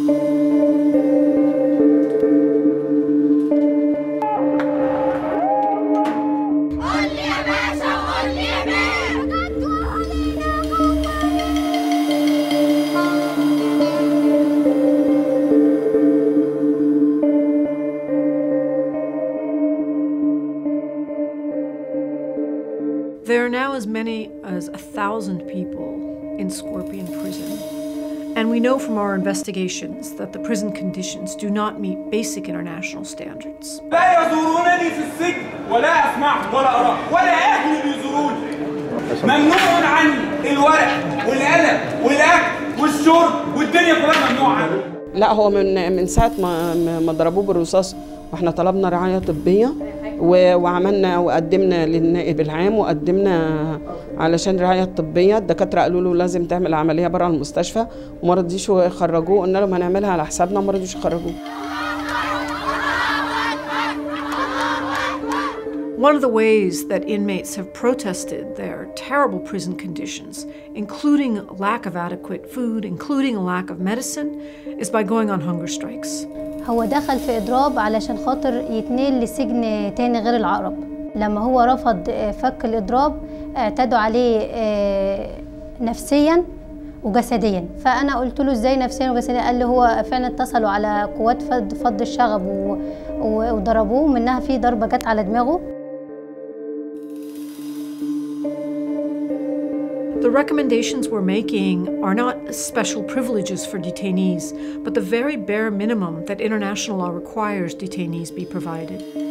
There are now as many as 1,000 people in Scorpion Prison. And we know from our investigations that the prison conditions do not meet basic international standards. لا يزورونني في السجن ولا أسمعهم ولا أراهم ولا أهلي بيزوروني. ممنوع عني الورق والقلم والأكل والشرب والدنيا كلها ممنوع عني. لا هو من ساعة ما ضربوه بالرصاص واحنا طلبنا رعاية طبية وعملنا وقدمنا للنائب العام وقدمنا علشان رعاية طبية. الدكاترة قالوا له لازم تعمل عملية بره المستشفى وما رضيش يخرجوه. قلنا لهم هنعملها على حسابنا وما رضيش يخرجوه. One of the ways that inmates have protested their terrible prison conditions, including lack of adequate food, including a lack of medicine, is by going on hunger strikes. هو دخل في إضراب علشان خاطر يتنقل لسجن تاني غير العقرب. لما هو رفض فك الإضراب اعتدوا عليه نفسياً وجسدياً. فأنا قلت له إزاي نفسياً وجسدياً؟ قال لي هو فعلاً اتصلوا على قوات فض الشغب وضربوه، منها في ضربة جت على دماغه. The recommendations we're making are not special privileges for detainees, but the very bare minimum that international law requires detainees be provided.